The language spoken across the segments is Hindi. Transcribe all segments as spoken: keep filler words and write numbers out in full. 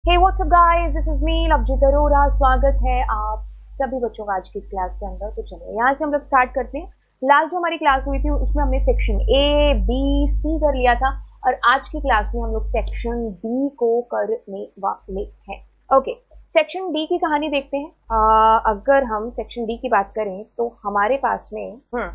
Hey what's up guys, this is me Lovejeet Arora. स्वागत है आप सभी बच्चों का आज की इस क्लास के अंदर। तो चलिए यहाँ से हम लोग स्टार्ट करते हैं। लास्ट जो हमारी क्लास हुई थी उसमें हमने सेक्शन ए बी सी कर लिया था और आज की क्लास में हम लोग सेक्शन डी को करने वाले हैं। ओके, सेक्शन डी की कहानी देखते हैं। आ, अगर हम सेक्शन डी की बात करें तो हमारे पास में हम्म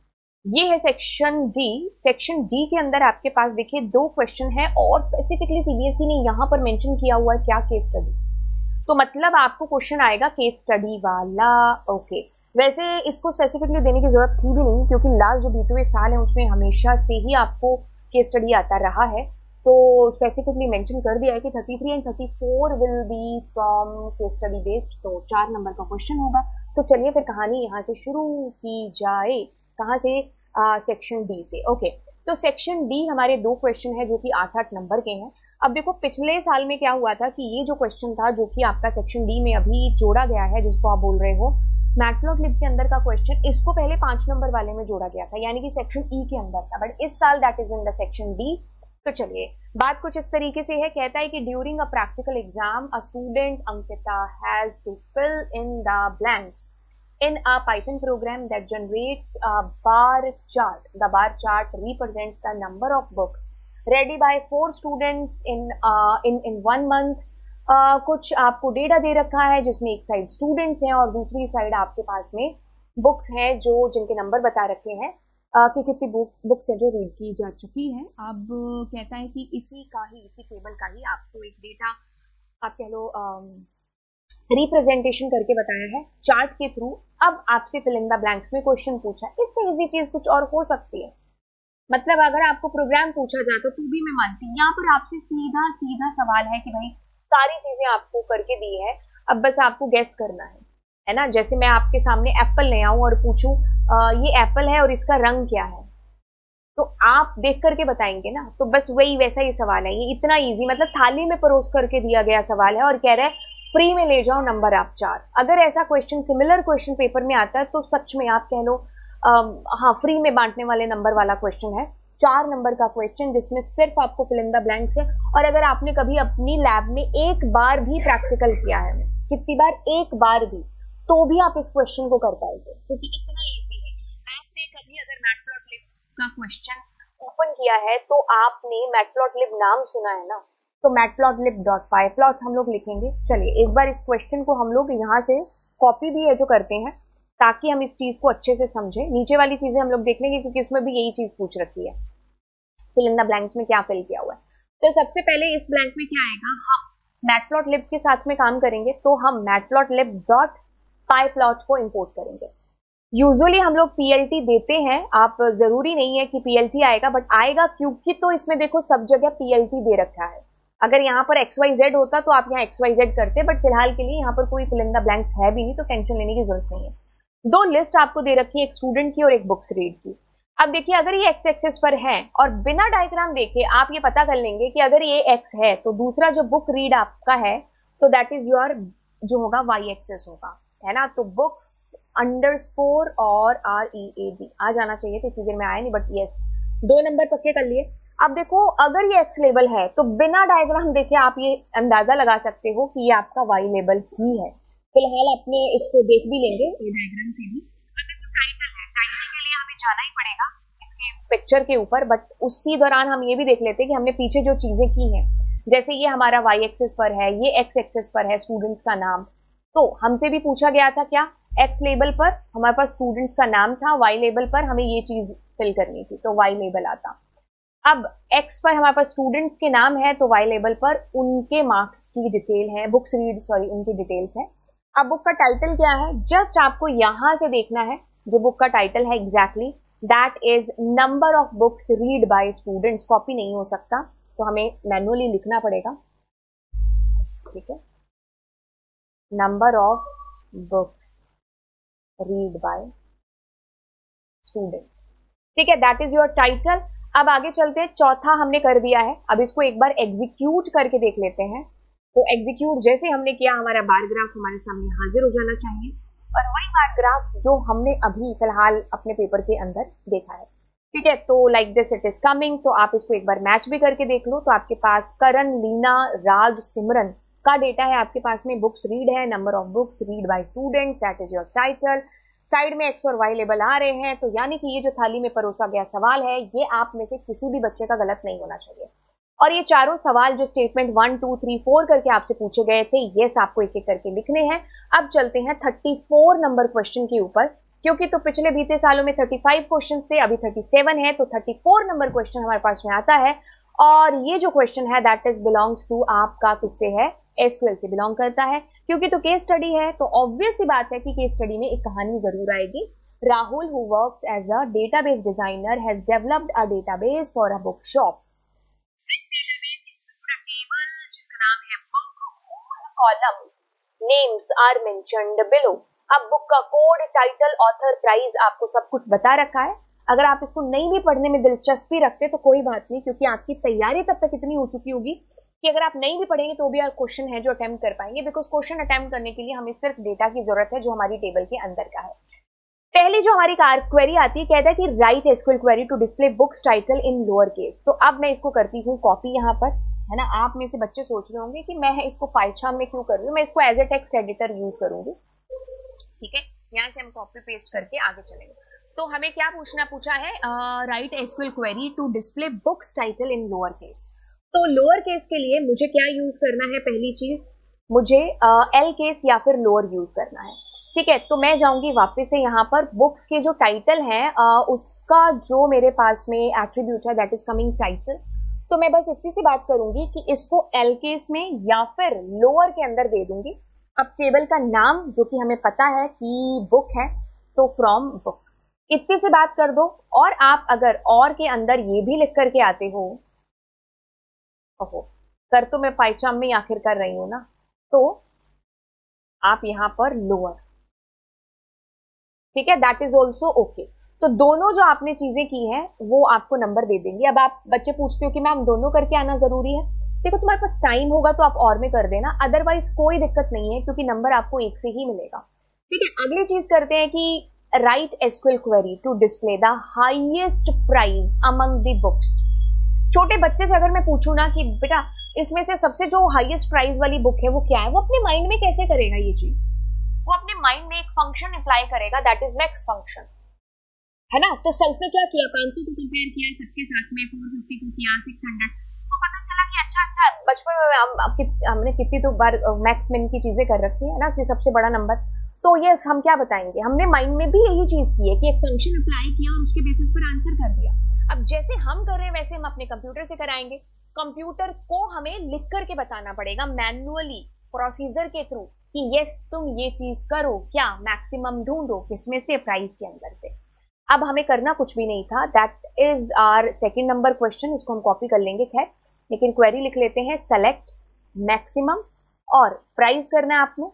ये है सेक्शन डी। सेक्शन डी के अंदर आपके पास देखिए दो क्वेश्चन है और स्पेसिफिकली सीबीएसई ने यहाँ पर मेंशन किया हुआ है क्या, केस स्टडी। तो मतलब आपको क्वेश्चन आएगा केस स्टडी वाला। ओके, वैसे इसको स्पेसिफिकली देने की जरूरत थी भी नहीं क्योंकि लास्ट जो बीते हुए साल है उसमें हमेशा से ही आपको केस स्टडी आता रहा है। तो स्पेसिफिकली मेंशन कर दिया है कि thirty three and thirty four will be from case study based. तो चार नंबर का क्वेश्चन होगा। तो चलिए फिर कहानी यहाँ से शुरू की जाए। कहाँ से? सेक्शन डी से। ओके, तो सेक्शन डी हमारे दो क्वेश्चन है जो कि आठ आठ नंबर के हैं। अब देखो पिछले साल में क्या हुआ था कि ये जो क्वेश्चन था जो कि आपका सेक्शन डी में अभी जोड़ा गया है, जिसको आप बोल रहे हो मैटप्लॉटलिब के अंदर का क्वेश्चन, इसको पहले पांच नंबर वाले में जोड़ा गया था, यानी कि सेक्शन ई के अंदर था, बट इस साल that is in the section D. तो चलिए बात कुछ इस तरीके से है। कहता है कि during a practical exam a student Ankita has to fill in the blanks in a Python program that generates a bar chart. The bar chart represents the number of books ready by four students in uh, in in one month. uh, कुछ आपको डेटा दे रखा है जिसमें एक साइड स्टूडेंट्स हैं और दूसरी साइड आपके पास में बुक्स हैं जो जिनके नंबर बता रखे हैं uh, कि कितनी बुक बुक्स है जो रीड की जा चुकी है। अब कहता है कि इसी का ही इसी टेबल का ही आपको एक डेटा आप कह लो um, रिप्रेजेंटेशन करके बताया है चार्ट के थ्रू। अब आपसे फिल इन द ब्लैंक्स में क्वेश्चन पूछा। इससे इजी चीज कुछ और हो सकती है, मतलब अगर आपको प्रोग्राम पूछा जाता तो भी मैं मानती। यहाँ पर आपसे सीधा सीधा सवाल है कि भाई सारी चीजें आपको करके दी है, अब बस आपको गेस करना है, है ना। जैसे मैं आपके सामने एप्पल ले आऊं और पूछूं ये एप्पल है और इसका रंग क्या है, तो आप देख करके बताएंगे ना। तो बस वही वैसा ही सवाल है, ये इतना इजी, मतलब थाली में परोस करके दिया गया सवाल है और कह रहा है फ्री में ले जाओ नंबर आप चार। अगर ऐसा क्वेश्चन सिमिलर क्वेश्चन पेपर में आता है तो सच में आप कह लो आ, हाँ फ्री में बांटने वाले नंबर वाला क्वेश्चन है। चार नंबर का क्वेश्चन जिसमें सिर्फ आपको फिल इन द ब्लैंक्स है। और अगर आपने कभी अपनी लैब में एक बार भी प्रैक्टिकल किया है, कितनी बार, एक बार भी, तो भी आप इस क्वेश्चन को कर पाएंगे क्योंकि इतना ईजी है। आपने कभी अगर मैटप्लॉटलिब का क्वेश्चन ओपन किया है तो आपने मैटप्लॉटलिब नाम सुना है ना, तो मैटप्लॉटलिब डॉट पाई प्लॉट हम लोग लिखेंगे। चलिए एक बार इस क्वेश्चन को हम लोग यहाँ से कॉपी भी है जो करते हैं ताकि हम इस चीज को अच्छे से समझें। नीचे वाली चीजें हम लोग देख लेंगे क्योंकि इसमें भी यही चीज पूछ रखी है, फिल इन द ब्लैंक्स में क्या फिल किया हुआ है। तो सबसे पहले इस ब्लैंक में क्या आएगा, हम मैटप्लॉटलिब के साथ में काम करेंगे तो हम मैटप्लॉटलिब डॉट पाई प्लॉट को इंपोर्ट करेंगे। यूजुअली हम लोग पीएलटी देते हैं, आप जरूरी नहीं है कि पीएलटी आएगा, बट आएगा क्योंकि तो इसमें देखो सब जगह पीएलटी दे रखा है। अगर यहाँ पर एक्स वाई जेड होता तो आप यहाँ एक्स वाई जेड करते, बट फिलहाल के लिए यहाँ पर कोई फिल इन द ब्लैंक्स है भी नहीं तो टेंशन लेने की जरूरत नहीं है। दो लिस्ट आपको दे रखी है, एक स्टूडेंट की और एक बुक्स रीड की। अब देखिए अगर ये एक्स एक्सेस पर है और बिना डायग्राम देखे आप ये पता कर लेंगे कि अगर ये एक्स है तो दूसरा जो बुक रीड आपका है तो दैट इज योर जो होगा वाई एक्सेस होगा, है ना। तो बुक्स अंडर स्कोर और आर ई ए डी आ जाना चाहिए, तो चीजें में आया नहीं, बट यस दो नंबर पक्के कर लिए। अब देखो अगर ये एक्स लेबल है तो बिना डायग्राम देखे आप ये अंदाजा लगा सकते हो कि ये आपका वाई लेबल ही है। फिलहाल अपने इसको देख भी लेंगे ये डायग्राम से भी। अगर तो टाइटल है, टाइटल के लिए हमें जाना ही पड़ेगा इसके पिक्चर के ऊपर, बट उसी दौरान हम ये भी देख लेते हैं कि हमने पीछे जो चीजें की हैं, जैसे ये हमारा वाई एक्सेस पर है, ये एक्स एक्सेस पर है स्टूडेंट्स का नाम। तो हमसे भी पूछा गया था क्या, एक्स लेबल पर हमारे पास स्टूडेंट्स का नाम था, वाई लेबल पर हमें ये चीज फिल करनी थी तो वाई लेबल आता। अब एक्स पर हमारे पास स्टूडेंट्स के नाम है तो वाई लेबल पर उनके मार्क्स की डिटेल है, बुक्स रीड सॉरी उनकी डिटेल्स है। अब बुक का टाइटल क्या है, जस्ट आपको यहां से देखना है जो बुक का टाइटल है exactly that is number of books read by students. Copy नहीं हो सकता तो हमें मैनुअली लिखना पड़ेगा, ठीक है। Number of books read by students, ठीक है, दैट इज योर टाइटल। अब आगे चलते हैं, चौथा हमने कर दिया है, अब इसको एक बार एग्जीक्यूट करके देख लेते हैं। तो एग्जीक्यूट जैसे हमने किया हमारा बार ग्राफ हमारे सामने हाजिर हो जाना चाहिए और वही बार ग्राफ जो हमने अभी फिलहाल अपने पेपर के अंदर देखा है, ठीक है। तो like this it is coming, तो आप इसको एक बार मैच भी करके देख लो। तो आपके पास करण, लीना, राज, सिमरन का डेटा है आपके पास में, बुक्स रीड है, number of books read by students, that is your title, side में एक्स और वाई लेबल आ रहे हैं। तो यानी कि ये जो थाली में परोसा गया सवाल है ये आप में से किसी भी बच्चे का गलत नहीं होना चाहिए। और ये चारों सवाल जो statement one two three four करके आपसे पूछे गए थे, यस आपको एक एक करके लिखने हैं। अब चलते हैं थर्टी फोर नंबर क्वेश्चन के ऊपर, क्योंकि तो पिछले बीते सालों में थर्टी फाइव क्वेश्चन थे, अभी थर्टी सेवन है, तो थर्टी फोर नंबर क्वेश्चन हमारे पास में आता है। और ये जो क्वेश्चन है दैट इज बिलोंग्स टू आपका किससे है, एसक्यूएल से बिलोंग करता है, क्योंकि तो केस स्टडी है तो ऑब्वियस सी बात है कि केस स्टडी में एक कहानी जरूर आएगी। Rahul who works as a database designer has developed a database for a book shop. Column names are mentioned below. अब बुक का कोड, टाइटल, ऑथर, प्राइस आपको सब कुछ बता रखा है। अगर आप इसको नहीं भी पढ़ने में दिलचस्पी रखते तो कोई बात नहीं, क्योंकि आपकी तैयारी तब तक इतनी हो चुकी होगी कि अगर आप नहीं भी पढ़ेंगे तो भी क्वेश्चन है जो अटेम्प्ट कर पाएंगे, बिकॉज क्वेश्चन अटेम्प्ट करने के लिए हमें सिर्फ डेटा की जरूरत है जो हमारी टेबल के अंदर का है। पहली जो हमारी क्वेरी आती है, कहता है कि write SQL query to display books title in lower case. तो अब मैं इसको करती हूँ कॉपी यहाँ पर, है ना। आप में से बच्चे सोच रहे होंगे कि मैं इसको पाइथन में क्यों कर रही हूँ, मैं इसको as a text editor use करूंगी, ठीक है। यहाँ से हम कॉपी पेस्ट करके आगे चलेंगे। तो हमें क्या पूछना पूछा है, write SQL query to display books title in lower case. तो लोअर केस के लिए मुझे क्या यूज करना है, पहली चीज मुझे एल केस या फिर लोअर यूज करना है, ठीक है। तो मैं जाऊंगी वापस से यहाँ पर, बुक्स के जो टाइटल है उसका जो मेरे पास में एट्रीब्यूट है दैट इज कमिंग टाइटल। तो मैं बस इतनी सी बात करूंगी कि इसको एल केस में या फिर लोअर के अंदर दे दूंगी। अब टेबल का नाम जो कि हमें पता है कि बुक है, तो फ्रॉम बुक, इतनी सी बात कर दो। और आप अगर और के अंदर ये भी लिख करके आते हो, ओहो कर तो मैं पाइथन में आखिर कर रही हूं ना, तो आप यहां पर लोअर, ठीक है, दैट इज ऑल्सो ओके। तो दोनों जो आपने चीजें की हैं वो आपको नंबर दे देंगे। अब आप बच्चे पूछते हो कि मैम दोनों करके आना जरूरी है, देखो तुम्हारे पास टाइम होगा तो आप और में कर देना, अदरवाइज कोई दिक्कत नहीं है क्योंकि नंबर आपको एक से ही मिलेगा, ठीक है। अगली चीज करते हैं कि write SQL query to display the highest price among the books. छोटे बच्चे से अगर मैं पूछूं ना कि बेटा इसमें से सबसे जो हाईएस्ट प्राइस वाली बुक है वो क्या है, वो अपने माइंड में कैसे करेगा ये चीज, वो अपने माइंड में एक फंक्शन अप्लाई करेगा दैट इज मैक्स फंक्शन, है ना। तो उसने क्या किया, पाँच सौ को कंपेयर किया सबके साथ में, फोर फिफ्टी को किया, सिक्स हंड्रेड, उसको पता चला कि अच्छा अच्छा बचपन में हम, हमने कितनी तो बार मैक्स मिन की चीजें कर रखी है ना, सबसे बड़ा नंबर। तो ये हम क्या बताएंगे, हमने माइंड में भी यही चीज की है कि एक फंक्शन अप्लाई किया और उसके बेसिस पर आंसर कर दिया। अब जैसे हम कर रहे हैं वैसे हम अपने कंप्यूटर से कराएंगे। कंप्यूटर को हमें लिख करके बताना पड़ेगा मैनुअली प्रोसीजर के थ्रू कि यस तुम ये चीज करो, क्या मैक्सिमम ढूंढो, किसमें से, प्राइस के अंदर से। अब हमें करना कुछ भी नहीं था, that is our second number question, इसको हम कॉपी कर लेंगे खैर, लेकिन क्वेरी लिख लेते हैं सेलेक्ट मैक्सिमम और प्राइस करना है आपने,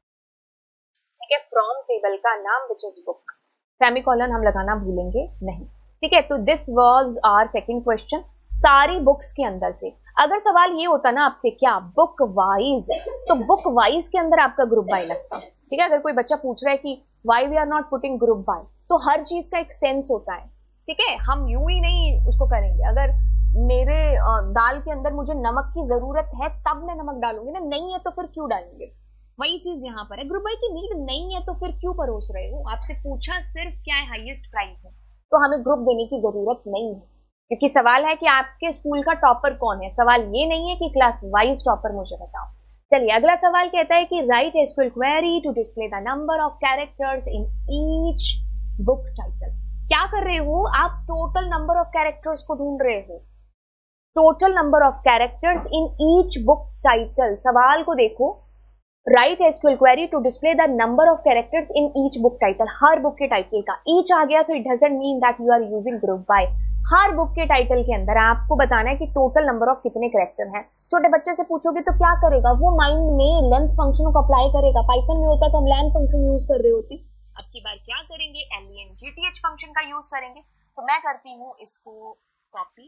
ठीक है, फ्रॉम टेबल का नाम विच इज बुक, सेमीकोलन हम लगाना भूलेंगे नहीं, ठीक है। तो this was our second question, सारी बुक्स के अंदर से। अगर सवाल ये होता ना आपसे क्या बुक वाइज, तो बुक वाइज के अंदर आपका ग्रुप बाय लगता, ठीक है। अगर कोई बच्चा पूछ रहा है कि why we are not putting group by, तो हर चीज का एक सेंस होता है, ठीक है। हम यूं ही नहीं उसको करेंगे, अगर मेरे दाल के अंदर मुझे नमक की जरूरत है तब मैं नमक डालूंगी ना, नहीं है तो फिर क्यों डालेंगे, वही चीज यहाँ पर है। ग्रुप बाय की नीड नहीं है तो फिर क्यों परोस रहे हो, आपसे पूछा सिर्फ क्या है हाईएस्ट प्राइस है, तो हमें ग्रुप देने की जरूरत नहीं है, क्योंकि सवाल है कि आपके स्कूल का टॉपर कौन है, सवाल ये नहीं है कि क्लास वाइज टॉपर मुझे बताओ। चलिए अगला सवाल कहता है कि write SQL query to display the number of characters in each book title. क्या कर रहे हो आप, टोटल नंबर ऑफ कैरेक्टर्स को ढूंढ रहे हो, total number of characters in each book title. सवाल को देखो, write SQL query to display the number of characters in each book title, हर बुक के टाइटल का ईच आ गया तो it doesn't mean that you are using group by. हर बुक के टाइटल के अंदर आपको बताना है कि टोटल नंबर ऑफ कितने कैरेक्टर हैं। छोटे बच्चे से पूछोगे तो क्या करेगा, वो माइंड में लेंथ फंक्शन को अप्लाई करेगा, पाइथन में होता तो हम लेंथ फंक्शन यूज कर रहे होते, अब की बार क्या करेंगे, L G T H function का यूज करेंगे। तो मैं करती हूँ इसको कॉपी,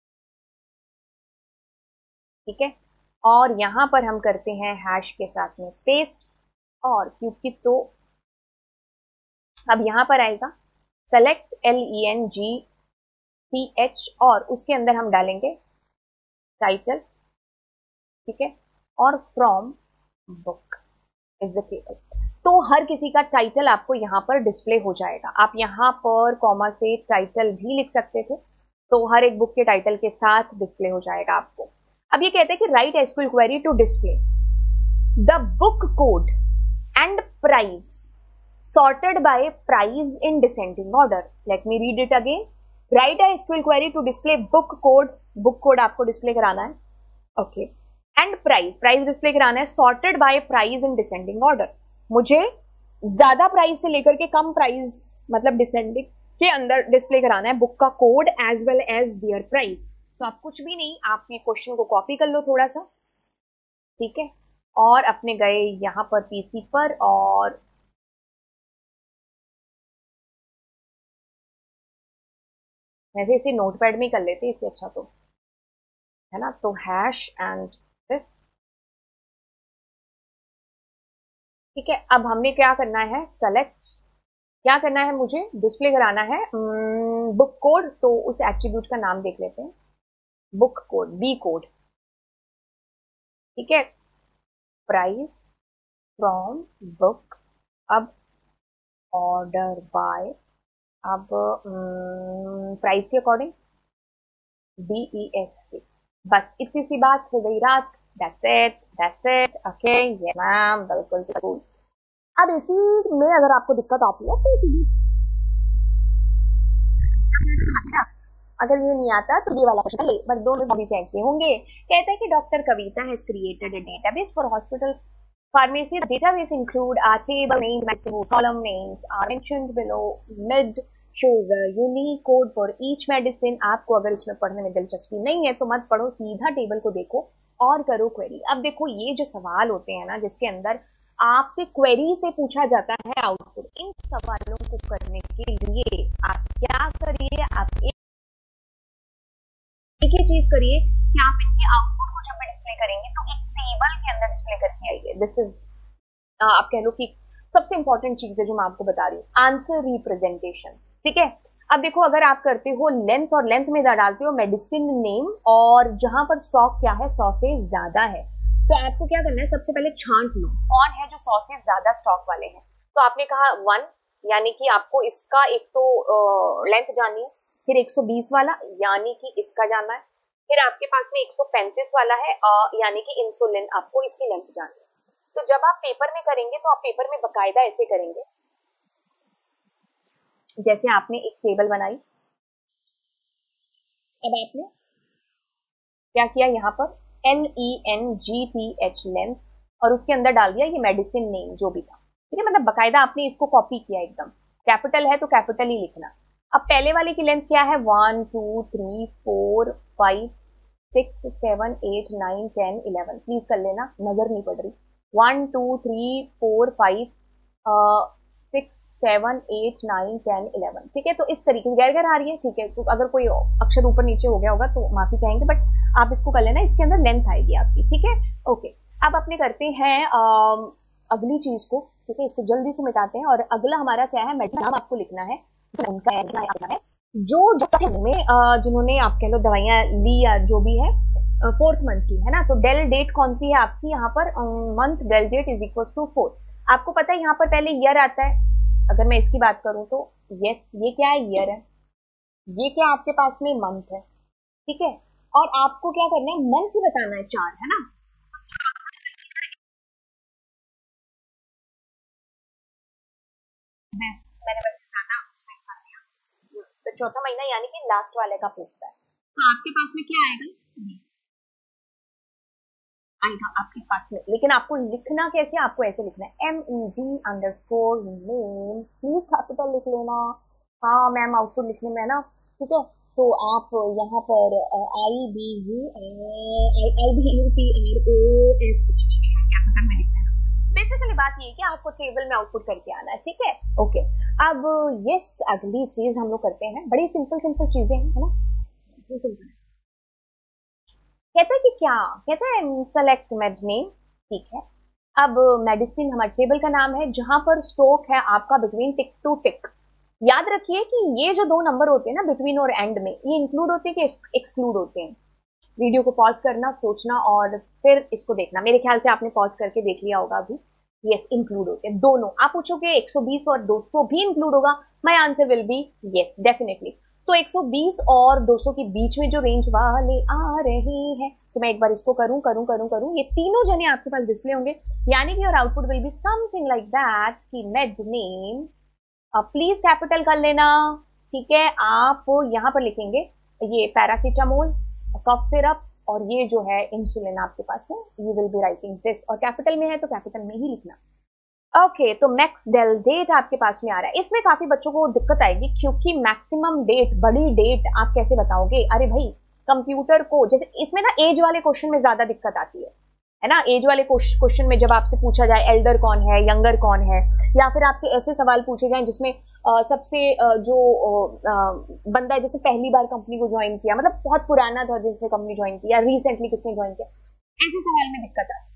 ठीक है, और यहां पर हम करते हैं हैश के साथ में पेस्ट, और क्योंकि तो अब यहां पर आएगा select L E N G T H और उसके अंदर हम डालेंगे टाइटल, ठीक है, और from book is the table. तो हर किसी का टाइटल आपको यहाँ पर डिस्प्ले हो जाएगा। आप यहाँ पर कॉमा से टाइटल भी लिख सकते थे, तो हर एक बुक के टाइटल के साथ डिस्प्ले हो जाएगा आपको। अब ये कहते हैं कि write SQL query to display the book code and price sorted by price in descending order. Let me read it again. Write a S Q L query to display book code. Book code आपको डिस्प्ले कराना है, okay, and price, price display कराना है sorted by price in descending order. मुझे ज्यादा प्राइस से लेकर के कम प्राइस मतलब डिसेंडिंग के अंदर डिस्प्ले कराना है बुक का code as well as their price. तो आप कुछ भी नहीं, आप ये क्वेश्चन को कॉपी कर लो थोड़ा सा, ठीक है, और अपने गए यहाँ पर पीसी पर और वैसे इसे नोटपैड में कर लेते इससे अच्छा, तो है ना। तो हैश एंड दिस, ठीक है। अब हमने क्या करना है, सेलेक्ट, क्या करना है, मुझे डिस्प्ले कराना है बुक कोड। तो उस एट्रीब्यूट का नाम देख लेते हैं, बुक कोड, बी कोड, ठीक है। प्राइस फ्रॉम बुक, अब ऑर्डर बाय, अब प्राइस के according D E S C, बस इतनी सी बात हो गई रात। That's it, that's it, okay, yes ma'am, बिल्कुल बिल्कुल। अब इसी में अगर आपको दिक्कत आती है तो सीधी, अगर ये नहीं आता तो ये वाला क्वेश्चन ले, बस दोनों भी चाहिए होंगे। कहते हैं कि doctor Kavita has created a database for hospital pharmacy. The database include our table names, maximum solemn names are mentioned below. Mid shows a unique code for each medicine. आपको अगर इसमें पढ़ने में दिलचस्पी नहीं है तो मत पढ़ो, सीधा टेबल को देखो और करो क्वेरी। अब देखो ये जो सवाल होते हैं ना जिसके अंदर आपसे क्वेरी से पूछा जाता है आउटपुट, इन सवालों को करने के लिए आप क्या करिए, आप एक ही चीज करिए कि आप इनके आउटपुट को जब भी डिस्प्ले करेंगे तो एक टेबल के अंदर डिस्प्ले करके आइए। दिस इज आप कह लो कि सबसे इंपॉर्टेंट चीज है जो मैं आपको बता रही हूँ, आंसर रिप्रेजेंटेशन, ठीक है। अब देखो अगर आप करते हो लेंथ और लेंथ में डालते हो मेडिसिन नेम और जहां पर स्टॉक क्या है सौ से ज्यादा है, तो आपको क्या करना है, सबसे पहले छांट लो कौन है जो सौ से ज्यादा स्टॉक वाले हैं। तो आपने कहा वन, यानी कि आपको इसका एक तो लेंथ जाननी है, फिर एक सौ बीस वाला यानी कि इसका जानना है, फिर आपके पास में एक सौ पैंतीस वाला है यानी कि इंसुलिन, आपको इसकी लेंथ जाननी है। तो जब आप पेपर में करेंगे तो आप पेपर में बकायदा ऐसे करेंगे, जैसे आपने एक टेबल बनाई, अब आपने क्या किया, यहाँ पर N E N G T H length और उसके अंदर डाल दिया ये मेडिसिन नेम जो भी था, ठीक है। मतलब बकायदा आपने इसको कॉपी किया, एकदम कैपिटल है तो कैपिटल ही लिखना। अब पहले वाले की लेंथ क्या है, one two three four five six seven eight nine ten eleven, please कर लेना, नजर नहीं पड़ रही। One two three four five six seven eight nine ten eleven, ठीक है। तो इस तरीके से गैर गैर आ रही है, ठीक है। तो अगर कोई अक्षर ऊपर नीचे हो गया होगा तो माफी चाहेंगे, बट आप इसको कर लेना, इसके अंदर लेंथ आएगी आपकी, ठीक है, ओके। अब अपने करते हैं आ, अगली चीज को, ठीक है, इसको जल्दी से मिटाते हैं। और अगला हमारा क्या है, मेडिसिन नाम आपको लिखना है, उनका है जो जो में जिन्होंने आप कह लो दवाइयां ली या जो भी है फोर्थ मंथ की, है ना। तो डेल डेट कौन सी है आपकी, यहाँ पर month del date is equal to four. आपको पता है यहाँ पर पहले ईयर आता है, अगर मैं इसकी बात करूं तो यस, ये क्या है, ईयर है, ये क्या आपके पास में मंथ है, ठीक है। और आपको क्या करना है, मंथ बताना है, चार, है ना। मैंने बस तो चौथा महीना यानी कि लास्ट वाले का पूछता है, तो आपके पास में क्या आएगा, आएगा आपके पास में। लेकिन आपको लिखना कैसे, आपको ऐसे लिखना है M E D underscore name, please capital लिख लेना। हाँ मैम आउटपुट लिखने में है ना, ठीक है। तो आप यहाँ पर I B U I B U P R O S capital में लिखना है। बेसिकली बात ये है कि आपको टेबल में आउटपुट करके आना है, ठीक है, ओके। अब यस अगली चीज हम लोग करते हैं, बड़ी सिंपल सिंपल चीजें हैं, है ना, सिंपल। कहता है कि क्या कहता है, सेलेक्ट मेड नेम, ठीक है। अब मेडिसिन हमारे टेबल का नाम है, जहां पर स्टॉक है आपका बिटवीन टिक टू टिक। याद रखिए कि ये जो दो नंबर होते हैं ना बिटवीन और एंड में, ये इंक्लूड होते हैं कि एक्सक्लूड होते हैं, वीडियो को पॉज करना, सोचना और फिर इसको देखना। मेरे ख्याल से आपने पॉज करके देख लिया होगा अभी। यस, इंक्लूड होते हैं दोनों। आप पूछोगे एक सौ बीस और दो सौ भी इंक्लूड होगा, my answer will be yes definitely. तो एक सौ बीस और दो सौ के बीच में जो रेंज वाले आ रहे हैं, तो मैं एक बार इसको करूं करूं करूं करूं ये तीनों जने आपके पास डिस्प्ले होंगे, यानी कि your output will be something like that कि मेड नेम, प्लीज कैपिटल कर लेना, ठीक है। आप यहां पर लिखेंगे ये पैरासीटामोल, कफ सिरप और ये जो है इंसुलिन आपके पास है, you will be writing this, और कैपिटल में है तो कैपिटल में ही लिखना। ओके okay, तो मैक्स डेल डेट आपके पास में आ रहा है। इसमें काफी बच्चों को दिक्कत आएगी क्योंकि मैक्सिमम डेट, बड़ी डेट आप कैसे बताओगे? अरे भाई कंप्यूटर को, जैसे इसमें ना एज वाले क्वेश्चन में ज्यादा दिक्कत आती है, है ना। एज वाले क्वेश्चन में जब आपसे पूछा जाए एल्डर कौन है, यंगर कौन है, या फिर आपसे ऐसे सवाल पूछे जाए जिसमें आ, सबसे आ, जो आ, बंदा है जैसे पहली बार कंपनी को ज्वाइन किया, मतलब बहुत पुराना था जिसने कंपनी ज्वाइन किया, रिसेंटली किसने ज्वाइन किया, ऐसे सवाल में दिक्कत आती है।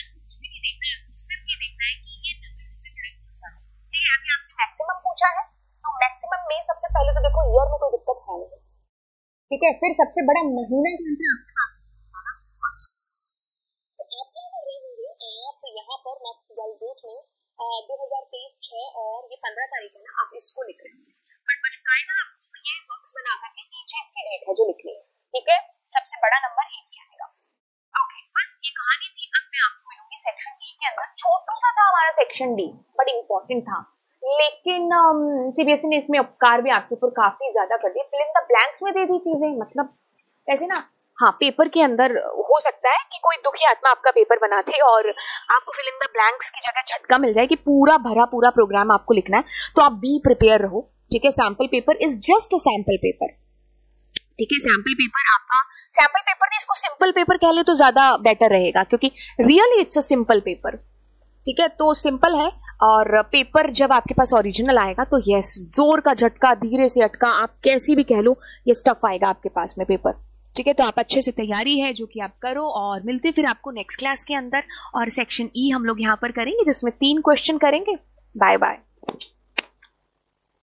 मैक्सिमम पूछा है तो मैक्सिमम में सबसे पहले तो देखो ईयर में कोई दिक्कत है नहीं, ठीक है। फिर सबसे बड़ा महीना कौन सा आपके पास, आप यहाँ पर नेक्स्ट डेट में दो हजार तेईस छह और ये पंद्रह तारीख है ना, आप इसको लिख रहे हैं, बट बकायदा आपको ये बॉक्स बना करके नीचे इसकी डेट है जो लिखनी है, ठीक है। सबसे बड़ा नंबर एक ही आएगा। ओके, बस ये कहानी थी। अब मैं आपको मिलूंगी सेक्शन डी के अंदर। छोटा सा था हमारा सेक्शन डी, बट इम्पोर्टेंट था, लेकिन सीबीएसई ने इसमें उपकार भी आपके ऊपर काफी ज्यादा कर दिया। फिल इन द ब्लैंक्स में दे दी चीजें, मतलब ऐसे ना, हाँ पेपर के अंदर हो सकता है कि कोई दुखी आत्मा आपका पेपर बनाते और आपको फिल इन द ब्लैंक्स की जगह झटका मिल जाए कि पूरा भरा पूरा प्रोग्राम आपको लिखना है, तो आप बी प्रिपेयर रहो, ठीक है। Sample paper is just a sample paper, ठीक है। सैंपल पेपर आपका, सैंपल पेपर नहीं, इसको सिंपल पेपर कह ले तो ज्यादा बेटर रहेगा, क्योंकि really it's a simple paper, ठीक है। तो सिंपल है, और पेपर जब आपके पास ओरिजिनल आएगा तो यस, जोर का झटका, धीरे से अटका, आप कैसी भी कह लो, ये स्टफ आएगा आपके पास में पेपर, ठीक है। तो आप अच्छे से तैयारी है जो कि आप करो, और मिलते फिर आपको नेक्स्ट क्लास के अंदर। और सेक्शन ई हम लोग यहाँ पर करेंगे जिसमें तीन क्वेश्चन करेंगे। Bye bye.